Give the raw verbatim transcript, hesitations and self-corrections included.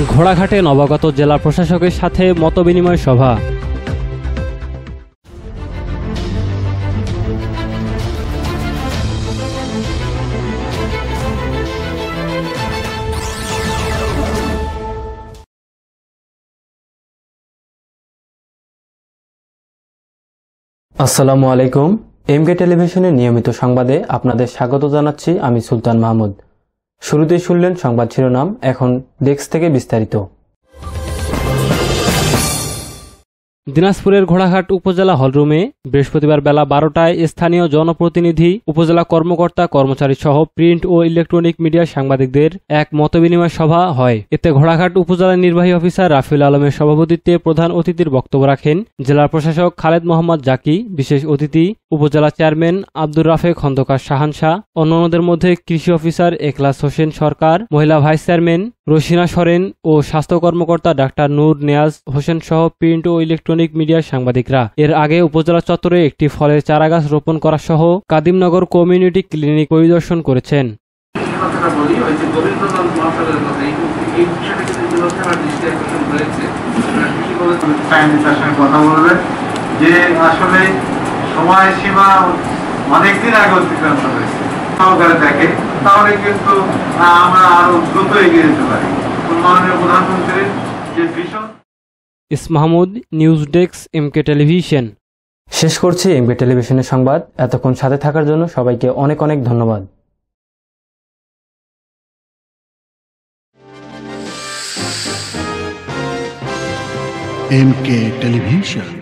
ঘোড়াঘাটে নবাগত জেলা প্রশাসকের সাথে মতবিনিময় সভা। আসসালামু আলাইকুম। এমকে টেলিভিশনের নিয়মিত সংবাদে আপনাদের স্বাগত জানাচ্ছি আমি সুলতান মাহমুদ। শুরুতেই শুনলেন সংবাদ শিরোনাম, এখন ডেস্ক থেকে বিস্তারিত। দিনাজপুরের ঘোড়াঘাট উপজেলা হলরুমে বৃহস্পতিবার বেলা বারোটায় স্থানীয় জনপ্রতিনিধি, উপজেলা কর্মকর্তা কর্মচারী সহ প্রিন্ট ও ইলেকট্রনিক মিডিয়া সাংবাদিকদের এক মতবিনিময় সভা হয়। এতে ঘোড়াঘাট উপজেলা নির্বাহী অফিসার রাফিউল আলমের সভাপতিত্বে প্রধান অতিথির বক্তব্য রাখেন জেলা প্রশাসক খালেদ মোহাম্মদ জাকি, বিশেষ অতিথি উপজেলা চেয়ারম্যান আব্দুর রাফে খন্দকার শাহানশাহ, অন্যান্যদের মধ্যে কৃষি অফিসার এখলাস হোসেন সরকার, মহিলা ভাইস চেয়ারম্যান রশিনা সরেন ও স্বাস্থ্য কর্মকর্তা ডাক্তার নূর নেয়াজ হোসেন সহ প্রিন্ট ও ইলেকট্রনিক মিডিয়ার সাংবাদিকরা। এর আগে উপজেলা চত্বরে একটি ফলের চারাগাছ রোপণ করা সহ কাদিমনগর কমিউনিটি ক্লিনিক পরিদর্শন করেছেন। যে আসলে সময়সীমা অনেকদিন আগে অতিক্রান্ত হয়েছে, দেখে তাহলে কিন্তু আমরা আরো দ্রুত এগিয়ে যেতে পারি। মাননীয় প্রধানমন্ত্রীর যে ভীষণ। ইস Mahmud, news desk, MK television. শেষ করছি এমকে টেলিভিশনের সংবাদ। এতক্ষণ সাথে থাকার জন্য সবাইকে অনেক অনেক ধন্যবাদ। MK television.